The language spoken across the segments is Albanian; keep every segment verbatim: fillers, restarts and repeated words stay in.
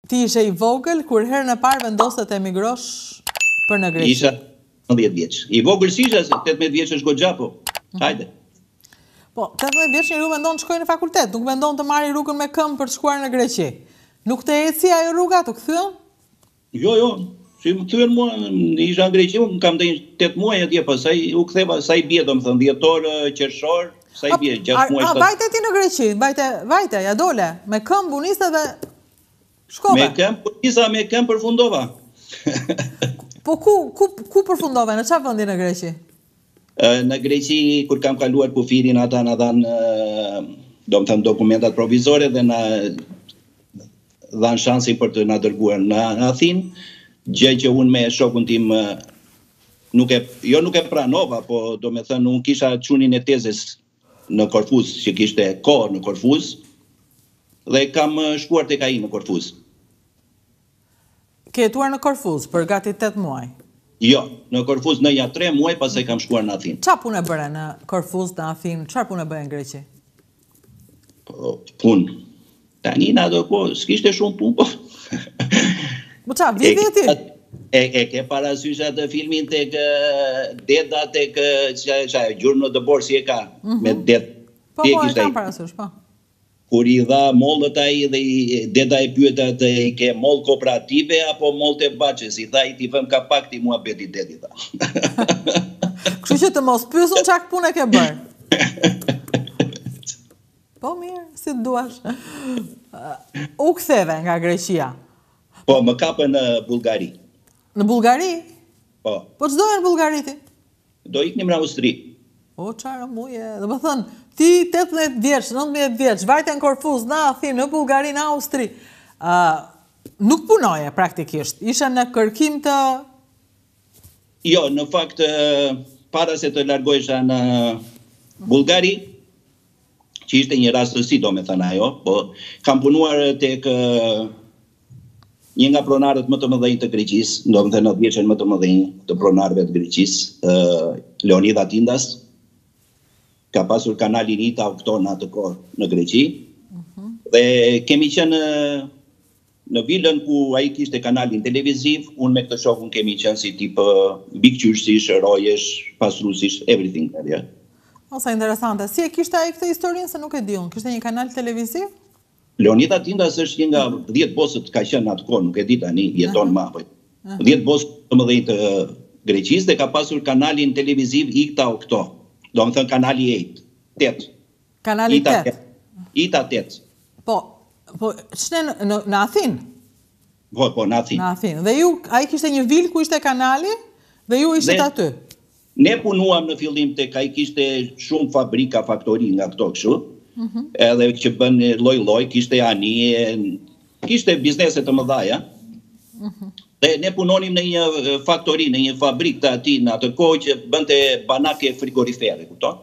Ti ishe i vogël kur herën e parë vendosë të emigrosh për në Greqi? Isha nëntëdhjetë vjeç. I vogël si isha, se tetëmbëdhjetë vjeç është goxha, po. Hajde. Po, tetëmbëdhjetë vjeç njeriu mendon të shkojë në fakultet, nuk mendon të marrë rrugën me këmbë për të shkuar në Greqi. Nuk të eci ajo rruga, të kthyen? Jo, jo. Si më kthyen mua, isha në Greqi, më kam dhënë tetë muaj atje, pastaj u ktheva sa i bie, domethënë dhjetor, qershor, sa i bie, gjashtë muaj. A vajte ti në Greqi, vajte, vajte, ja dole, me këmbë uniste dhe shkove. Me këmbë, nisa me këmbë përfundova. Po ku, ku, ku përfundove, në çfarë vendi në Greqi? Në Greqi, kur kam kaluar kufirin, ata na dhanë, domethënë dokumentat provizore dhe na dhanë shansin për të na dërguar në Athinë, gjë që unë me shokun tim nuk e, jo nuk e pranova, po do me thënë unë kisha çunin e tezes në Korfuz, që kishte kohë në Korfuz, dhe kam shkuar tek ai në Korfuz. Ke jetuar në Korfuz për gati tetë muaj? Jo, në Korfuz në ja tre muaj, pastaj kam shkuar në Athinë. Çfarë punë bëre në Korfuz, në Athinë? Çfarë punë bëre në Greqi? Po, punë. Tani në ato kohë s'kishte shumë punë, po. Po qa, viti e ti? E, e ke parasysh atë filmin tek deda, tek gjurmë në dëbor si e ka, me det. Po, po, e kam parasysh, po. Kur i dha mollët ai dhe deda e pyet atë, i ke moll kooperative apo moll të Baçës? I tha, i ti vëm ka pak ti mua beti dedi, tha. Kështu që të mos pyesun çak punë ke bërë. Po mirë, si të duash. U ktheve nga Greqia? Po, më kapën në Bullgari. Në Bullgari? Po. Po ç'doje në Bullgari ti? Do iknim në Austri. O, çfarë muje? Do të thënë, ti tetëmbëdhjetë vjeç, nëntëmbëdhjetë vjeç, vajte në Korfuz, në Athinë, në Bullgari, në Austri. Uh, nuk punoje praktikisht. Ishe në kërkim të... Jo, në fakt, para se të largohesha në Bullgari, që ishte një rastësi, do me thënë ajo, po kam punuar tek një nga pronarët më të mëdhenj të Greqisë, do me thënë në vjeçën më të mëdhenj të pronarëve të Greqisë, Leonida Tindas, ka pasur kanalin Ita Okto në atë kohë në Greqi, dhe kemi qenë në vilën ku ai kishte kanalin televiziv, unë me këtë shokun kemi qenë si tip bikqyrësish, rojesh, pasrusish, everything. Ja. Osa interesante. Si e kishte ai këtë historinë se nuk e di unë? Kishte një kanal televiziv? Leonida Tindas është një nga dhjetë bosët ka qenë atë kohë, nuk e di tani, jeton më apo. dhjetë bosët të mëdhenj të Greqisë dhe ka pasur kanalin televiziv Ita Okto. Do më thënë kanali tetë. Kanali tetë? Ita tetë. Po, po, ç'ne në, në Athinë? Po, po, në Athinë. Në Athinë. Dhe ju, ai kishte një vilë ku ishte kanali dhe ju ishte aty? Ne punuam në fillim tek ai kishte shumë fabrika, faktori nga këto kështu. Mm-hmm. Edhe që bën lloj-lloj, kishte anije, kishte biznese të mëdha. Mm-hmm. Dhe ne punonim në një faktori, në një fabrikë të atij në atë kohë që bënte banake frigorifere, kupton?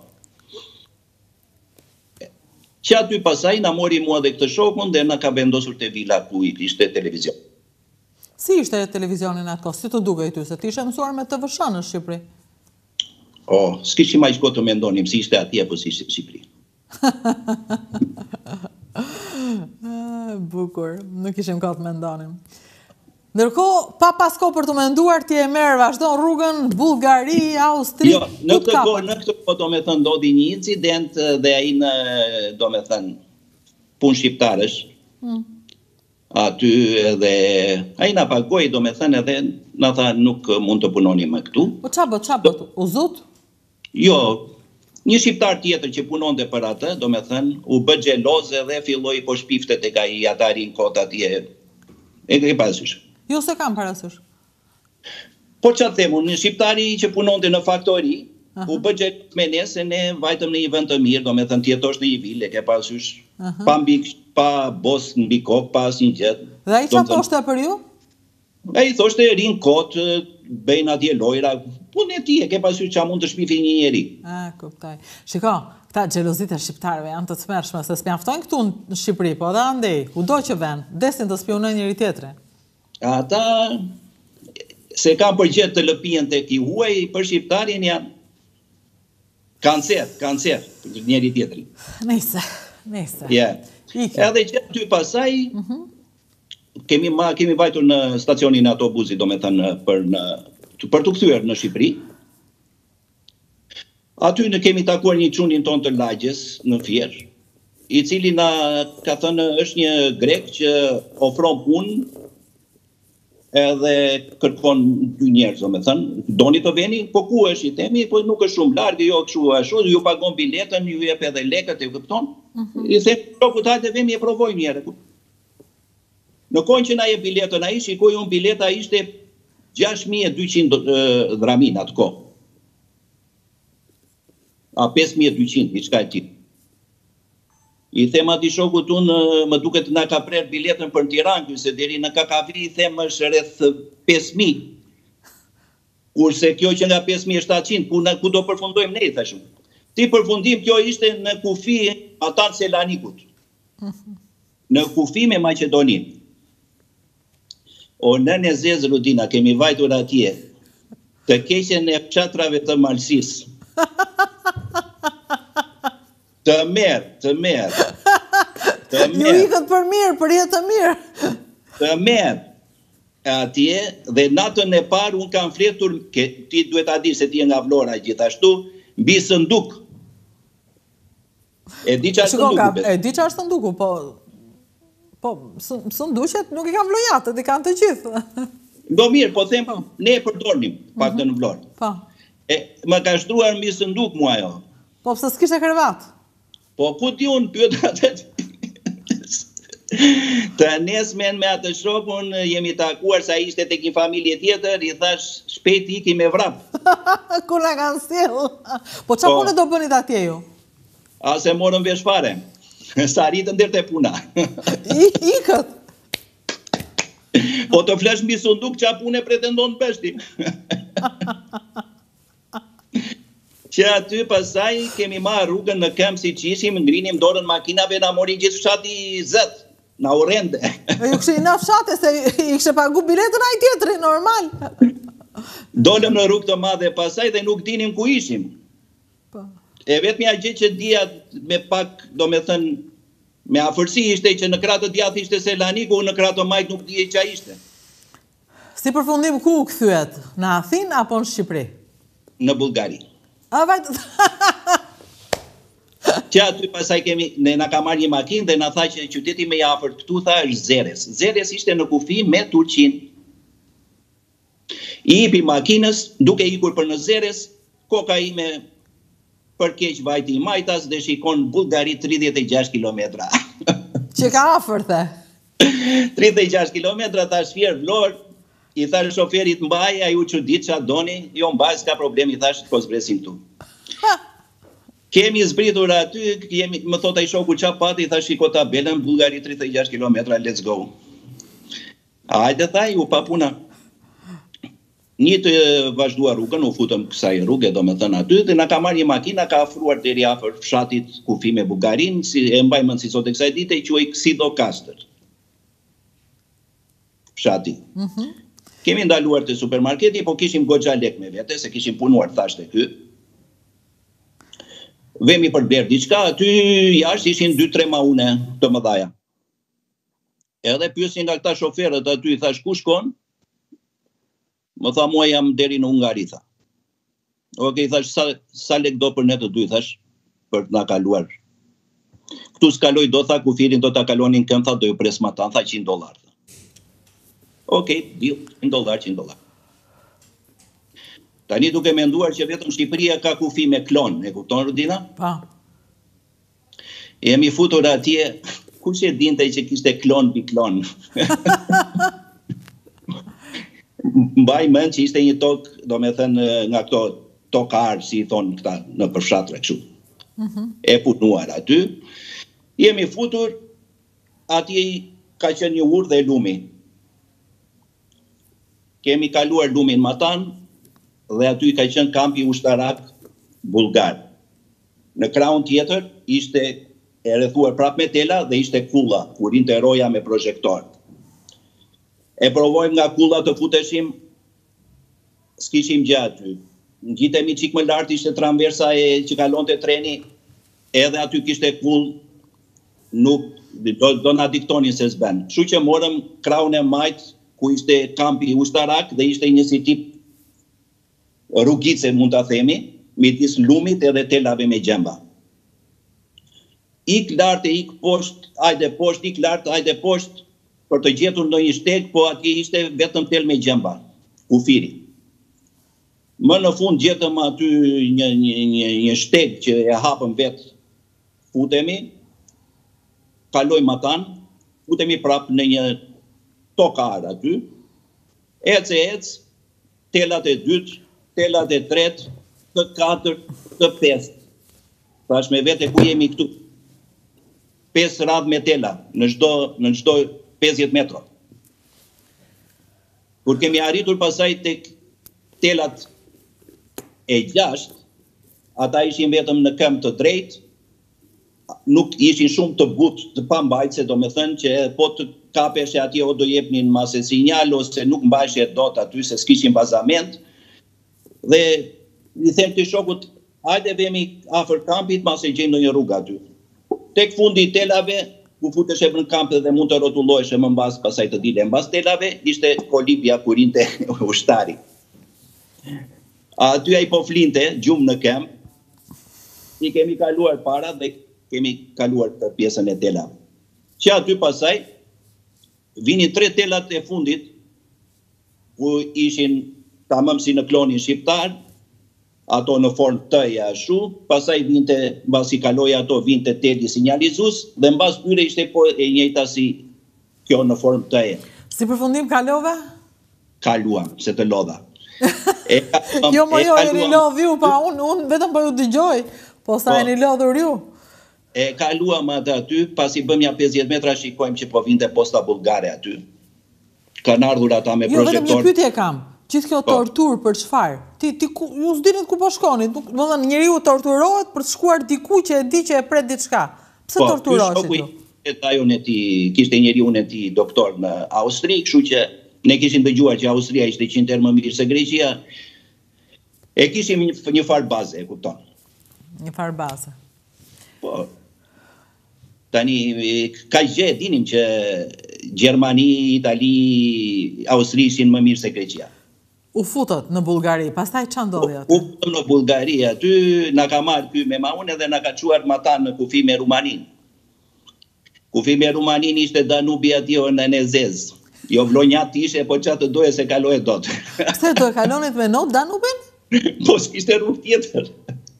Që aty pasaj na mori mua dhe këtë shokun dhe na ka vendosur te vila ku i kishte televizion. Si ishte televizionin atë kohë? Si të dugej ty se ti ishe mësuar me T V S H në Shqipëri? Oh, s'kishim aq kohë të mendonim si ishte atje apo si ishte në Shqipëri. Bukur, nuk ishim kohë të mendonim. Ndërkohë, pa pas kohë për të menduar, ti e merr vazhdon rrugën Bullgari, Austri. Jo, në këtë kohë, në këtë kohë do me thënë ndodhi një incident dhe ai në do me thënë punë shqiptarësh. Hmm. Aty edhe ai na pagoi, do me thënë edhe na tha nuk mund të punonim më këtu. Po ç'a bë, ç'a bë? U zut? Jo, një shqiptar tjetër që punonte për atë, do me thënë, u bë xheloz dhe filloi po shpifte tek ai atarin kot atje. E ke parasysh? Jo se kam parasysh. Po ç'a them unë, një shqiptari që punonte në faktori, uh -huh. u bë xheloz me ne se ne vajtëm në një vend të mirë, do me thënë tjetosh në një vilë, e ke parasysh? Uh -huh. Pa mbi pa bos mbi kokë, pa asnjë gjë. Dhe ai ç'a thoshte për ju? Ai thoshte rin kot, bëjnë atje lojra, punë e tij, e ke parasysh ç'a mund të shpifi një njeri. Ah, kuptoj. Shiko, këta xhelozitë e shqiptarëve janë të tmerrshme, se s'mjaftojnë këtu në Shqipëri, po edhe andej, kudo që vën, desin të spionojnë njëri tjetrin. Ata se kanë përgjet të lëpijen tek i huaj, për shqiptarin janë kancer, kancer për njëri tjetrin. Nëse, nëse. Ja. Edhe që aty pasaj, kemi, ma, kemi vajtur në stacionin e autobusit, do me thënë, për, në, për të kthyer në Shqipëri. Aty në kemi takuar një çunin ton të lagjes në Fier, i cili na ka thënë është një grek që ofron punë edhe kërkon dy njerëz, do me thënë, doni të veni, po ku është i themi, po nuk është shumë larg, jo kështu ashtu, ju pagon biletën, ju jep edhe lekët, e kupton? Mm-hmm. I them, "Shoku, hajde vemi e provojmë një herë." Në kohën që na jep biletën ai, shikoj unë bileta ishte gjashtë mijë e dyqind dramin atë kohë. A pesë mijë e dyqind, diçka e tillë. I them atij shokut unë, më duket na ka prerë biletën për Tiranë, se deri në Kakavri i them është rreth pesë mijë. Kurse kjo që nga pesë mijë e shtatëqind, ku, ku do përfundojmë ne, thashun. Si përfundim, kjo ishte në kufi ata në Selanikut. Në kufi me Maqedoninë. O nën e zezë, Rudina, kemi vajtur atje të keqen e fshatrave të Malsis. Të merë, të merë. Të merë. Ju ikët për mirë, për jetë të mirë. Të merë atje, dhe natën e parë unë kam fletur, ke, ti duhet a di se ti e nga Vlora gjithashtu, mbi Sënduk. E di që është Sënduku? E di që është Sënduku, po... Po, Sënduqet nuk i kanë vlojatët, i kanë të gjithë. Do mirë, po them, ne e përdornim, pak të në Vlorë. Po. E, më ka shtruar mbi Sënduk mua jo. Po, pëse s'kishe krevat? Po, ku ti unë pyet atë? Të nesmen me atë shokun jemi takuar, sa ishte tek një familje tjetër, i thash shpejt iki me vrap. Ku na kanë sjell? Po qa punë do bënit atje ju? A se morën vesh fare. Sa rritën deri te puna. I ikët. Po të flesh mbi Sënduk, qa punë pretendon peshti. Që aty pasaj kemi marrë rrugën në këmbë si që ishim, ngrinim dorën makinave, na mori gjithë fshati zët, na urrende. Ju kështë i na fshate, se i kështë pagu biletën ai tjetëri, normal. Dolëm në rrugë të madhe pasaj dhe nuk dinim ku ishim. E vetë mja gjithë që dhja me pak, do me thënë, me afërsi ishte që në kratë djathë ishte Selaniku, në kratë majtë nuk dhje që ishte. Si përfundim ku u këthyet? Në Athinë apo në Shqipëri? Në Bullgari. A vajtë... Që aty pasaj kemi, ne na ka marrë një makinë dhe na tha që qyteti me afërt këtu tha është Zeres. Zeres ishte në kufi me Turqinë. I ipi makinës, duke ikur për në Zeres, koka ime për keq vajti i majtas dhe shikon Bullgari tridhjetë e gjashtë kilometra. Që ka afër, the? tridhjetë e gjashtë kilometra, ta shfjer Vlorë, i thash shoferit mbaj, a ju që ditë që a doni, jo mbaj, s'ka problem, i thash, ko zbresim tu. Kemi zbritur aty, jemi, më thot ai shoku qa pati, i thash, shiko tabelën, Bullgari tridhjetë e gjashtë kilometra, let's go. Hajde thaj, u pa puna. Një të vazhdua rrugën, u futëm kësaj rrugë, do me thënë aty, dhe na ka marrë një makina, ka afruar deri afër fshatit kufi me Bullgarin, si, e mbaj mend si sot e kësaj dite, i quaj Ksidokastër. Fshati. Mm-hmm. Kemi ndaluar te supermarketi, po kishim goxha lek me vete, se kishim punuar thashtë ky. Vemi për bler diçka, aty jashtë ishin dy tre maune të mëdhaja. Edhe pyesin nga këta shoferët aty, i thash ku shkon? Më tha mua jam deri në Ungari, tha. Okej, thash, sa, sa lek do për ne të dy, thash, për të na kaluar. Këtu s'kaloj do, tha, kufirin do t'a kalonin këm, tha, do ju pres ma ta, tha, qind dollar. Okej, deal, qind dollar, qind dollar. Tani duke menduar që vetëm Shqipëria ka kufi me klon, e kupton, Rudina? Pa. Jemi futur atje, kush e dinte që kishte klon bi klon? Mbaj mend që ishte një tokë, do me thënë nga këto tokarë, si i thonë këta në përfshatra kështu. Mm-hmm. E punuar aty. Jemi futur, atje ka qenë një urë dhe lumi. Kemi kaluar lumin Matan dhe aty ka qenë kampi ushtarak bulgar. Në krahun tjetër ishte e rrethuar prap me tela dhe ishte kulla, ku rinte roja me projektor. E provojmë nga kulla të futeshim, s'kishim gjatë. Ngjitemi çik më lart, ishte tramversa e që kalonte treni, edhe aty kishte kull, nuk do, do na diktonin se s'ben. Kështu që morëm krahun e majt, ku ishte kampi ushtarak dhe ishte një si tip rrugice, mund ta themi, midis lumit edhe telave me gjemba. Ik lart e ik poshtë, hajde poshtë, ik lart, hajde poshtë, për të gjetur ndonjë shteg, po atje ishte vetëm tel me gjemba, kufiri. Më në fund gjetëm aty një, një, një, një shteg që e hapëm vetë, futemi, kalojmë atan, futemi prapë në një tokar aty, ec e ec, telat e dytë, telat e tretë, të katër, të pestë. Thash me vete ku jemi këtu. pesë radhë me tela, në çdo në çdo pesëdhjetë metra. Kur kemi arritur pasaj tek telat e gjashtë, ata ishin vetëm në këmbë të drejtë, nuk ishin shumë të butë të pambajtëse, do me thënë që po të kapeshe atje o do jepnin mase sinjal, ose nuk mbajshe dot aty se s'kishin bazament, dhe i them të shokut, hajde vemi afër kampit, mase gjejmë në një rrugë aty. Tek fundi i telave, ku futeshe në kamp dhe mund të rrotulloheshe më mbas pasaj të dile mbas telave, ishte kolibja kurinte ushtari. Aty ai po flinte, gjumë në këmbë, i kemi kaluar para dhe kemi kaluar të pjesën e telave. Që aty pasaj, vini tre telat e fundit, ku ishin tamam si në klonin shqiptar, ato në formë të-ja ashu, pasaj vinte, mbas i kaloi ato, vinte teli sinjalizus, dhe mbas tyre ishte po e njëjta si kjo në formë të-ja. Si përfundim kalove? Kaluam, se të lodha. E, jo, mo jo, e një lodh ju, pa unë un, vetëm po ju dëgjoj, po sa e një lodhur ju. E kaluam atë aty, pas i bëm ja pesëdhjetë metra, shikojmë që po vinte posta bulgare aty. Kanë ardhur ata me jo, projektor. Jo, vetëm një pyetje kam. Gjithë kjo tortur për çfarë? Ti, ti ku, ju s'dinit ku po shkonit. Do të thënë njeriu torturohet për të shkuar diku që e di që e pret diçka. Pse po, torturohesh ti? Ajo ne ti, kishte njeriu ne ti doktor në Austri, kështu që ne kishim dëgjuar që Austria ishte qind herë më mirë se Greqia. E kishim një, një farë baze, e kupton. Një farë baze. Po. Tani ka gjë dinim që Gjermani, Itali, Austri ishin më mirë se Greqia. U futët në Bullgari, pastaj ç'a ndodhi aty? U futëm në Bullgari, aty na ka marrë ky me ma unë dhe na ka çuar matan në kufi me Rumanin. Kufi me Rumanin ishte Danubi atje në Nezez. Jo vlonjat ishe, po ç'a të doje se kaloje dot. Pse do e kalonit me not Danubin? Po s'kishte rrugë tjetër.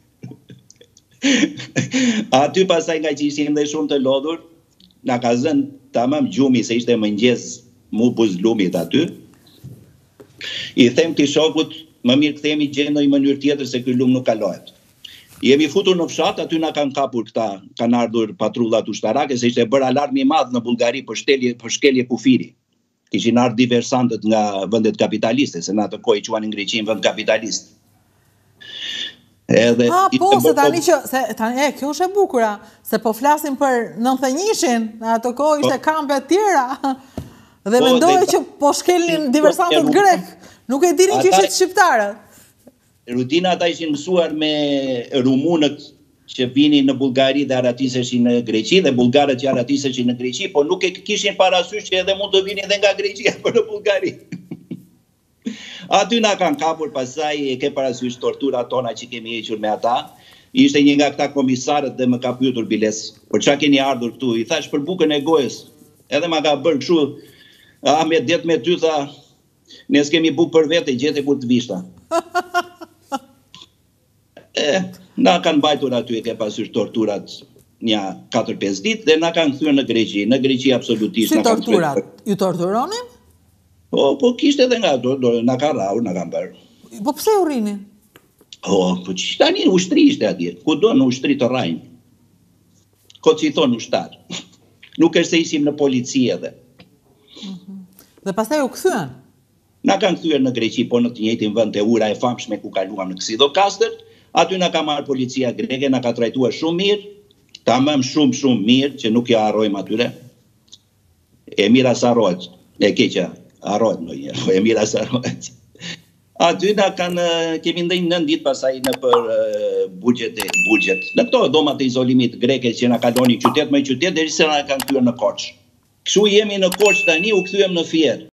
Aty pasaj nga që ishim dhe shumë të lodhur, na ka zënë tamam gjumi se ishte mëngjes mu buzlumit aty. I them këtij shokut, më mirë kthehemi gjendoj në mënyrë tjetër se ky lum nuk kalohet. Jemi futur në fshat, aty na kanë kapur këta, kanë ardhur patrullat ushtarake, se ishte bërë alarm i madh në Bullgari për shtelje, për shkelje kufiri. Kishin ardhur diversantët nga vendet kapitaliste, se në atë kohë i quanin Greqinë vend kapitalist. Edhe ah, po, se tani që, se, tani, e, kjo është e bukura, se po flasim për nëntëdhjetë njëshin, në atë kohë ishte kampe tjera, dhe po, mendoj që po shkelnin diversantët grek, nuk e dinin që ishte shqiptarët. Rutina ata ishin mësuar me rumunët që vinin në Bullgari dhe aratiseshin në Greqi, dhe bulgarët që aratiseshin në Greqi, po nuk e kishin parasysh që edhe mund të vinin dhe nga Greqia për në Bullgari. Aty na kanë kapur, pasaj e ke parasysh tortura tona që kemi hequr me ata. Ishte një nga këta komisarët dhe më ka pyetur Biles, por çka keni ardhur këtu? I thash për bukën e gojës. Edhe ma ka bërë kështu, a me det me ty tha, ne s'kemi bukë për vete, gjete kur të vishta. E, na kanë bajtur aty e ke parasysh torturat një katër pesë ditë dhe na kanë kthyer në Greqi, në Greqi absolutisht. Si torturat? Ju torturonin? Po, po kishte edhe nga do, do na ka rrahur, na kanë bërë. Po pse u rrinin? Oh, po që tani ushtri ishte atje, ku do në ushtri të rrajnë. Ko që i thonë ushtar. Nuk është se isim në polici edhe. Mm-hmm. Dhe pastaj u kthyen? Na kanë kthyer në Greqi, po në të njëjtin vend e ura e famshme ku kaluam në Ksidokastër, aty na ka marrë policia greke, na ka trajtuar shumë mirë, tamam shumë shumë mirë, që nuk ja harrojmë atyre. E mira sa harrohet, e keqja harrohet ndonjëherë, po e mira sa harrohet. Aty na kanë, kemi ndëjnë nën ditë pasaj në për uh, budget, budget. Në këto domat e izolimit greke që na kaloni qytet me qytet, deri se na kanë kthyer në Korç. Kështu jemi në Korç tani, u kthyem në Fier.